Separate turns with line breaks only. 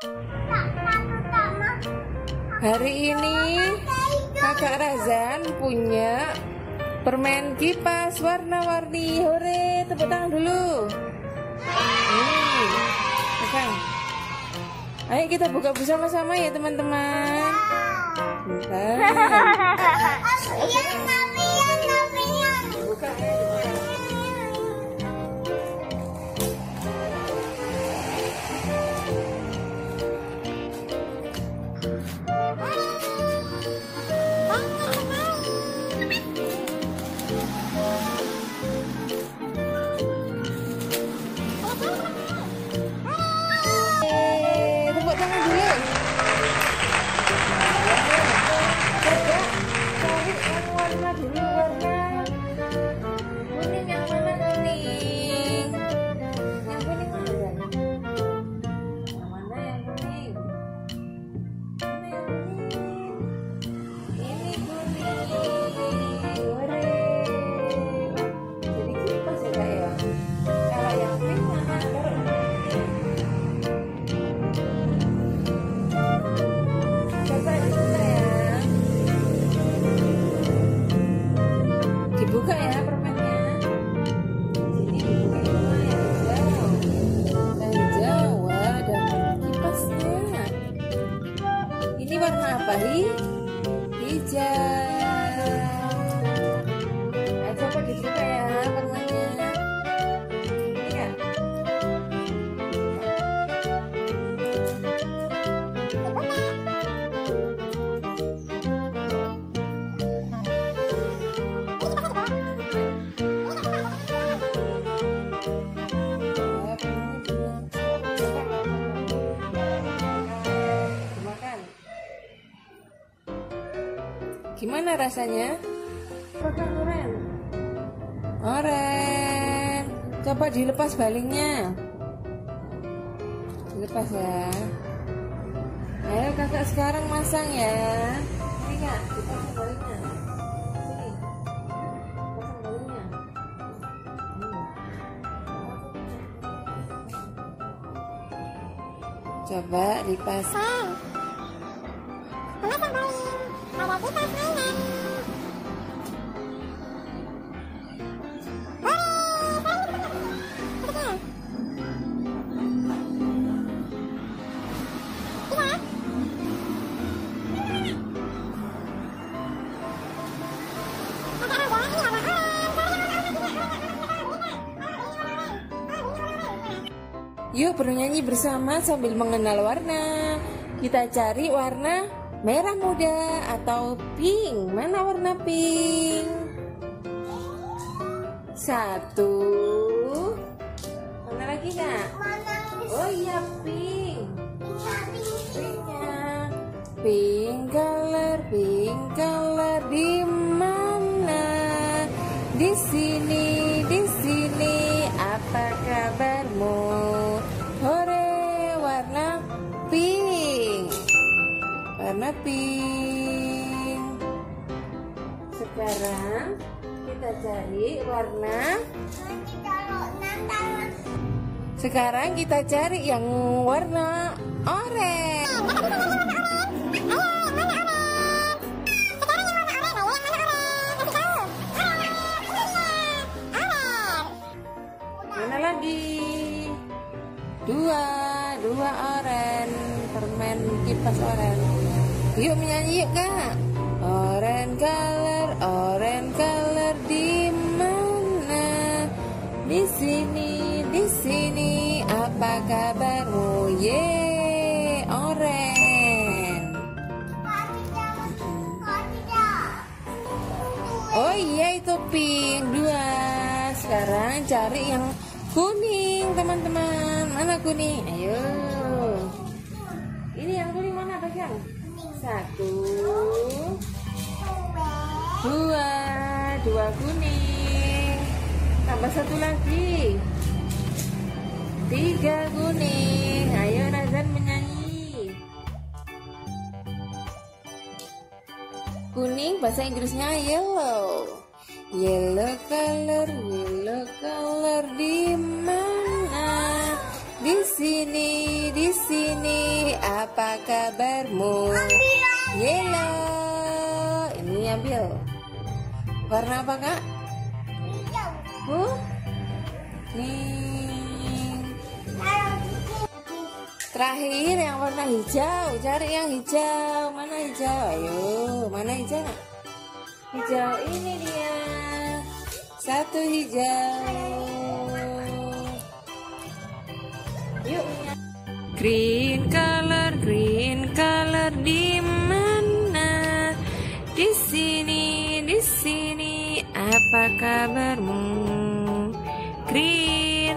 Hari ini Kakak Razan punya permen kipas warna-warni. Hore, tepuk tangan dulu. Pegang. Ayo kita buka bersama-sama ya teman-teman. Bentar. Buka ya. Tepuk tangan dulu. Coba cari yang warna dulu, warna kuning. Yang mana kuning? Yang kuning mana kan? Yang mana yang kuning? Mana yang kuning? Ini kuning. Hore. Jadi kipas ya kak ya. Kalau yang pink mana? Taruh mana? Coba dibuka ya. Dibuka ya permennya. Sini dibuka dulu yang hijau. Yang hijau, wah, ada kipasnya. Ini warna apa? Hijau. Nah, coba dibuka ya permennya. Ini kan? Gimana rasanya? Oren. Oren. Coba dilepas balingnya. Dilepas ya. Ayo kakak sekarang masang ya. Ini kak, dipasang balingnya. Sini. Pasang balingnya. Coba dipasang.
Memasang baling pada kipas mainan.
Yuk bernyanyi bersama sambil mengenal warna. Kita cari warna merah muda atau pink. Mana warna pink? Satu. Mana lagi kak? Oh iya pink. Pinknya. Pink color di mana? Di sini. Apa kabarmu? Hore, warna pink. Warna pink. Sekarang kita cari warna. Sekarang kita cari yang warna oranye. Mana lagi? Dua oranye, permen kipas oranye. Yuk menyanyi yuk kak. Oranye color di mana? Di sini. Apa kabarmu? Ye, oranye. Oh iya itu pink. Dua. Sekarang cari yang kuning teman-teman. Mana kuning? Ayo. Ini yang kuning mana pegang? Satu. Dua kuning. Tambah satu lagi. 3 kuning. Ayo Razan menyanyi. Kuning bahasa Inggrisnya yellow. Yellow color di mana? Di sini apa kabarmu? Yellow. Ini ambil. Warna apa kak? Nih. Terakhir yang warna hijau. Cari yang hijau. Mana hijau? Ayo, mana hijau? Hijau ini dia. Satu hijau. Yuk. Green color di mana? Di sini, apa kabarmu? Green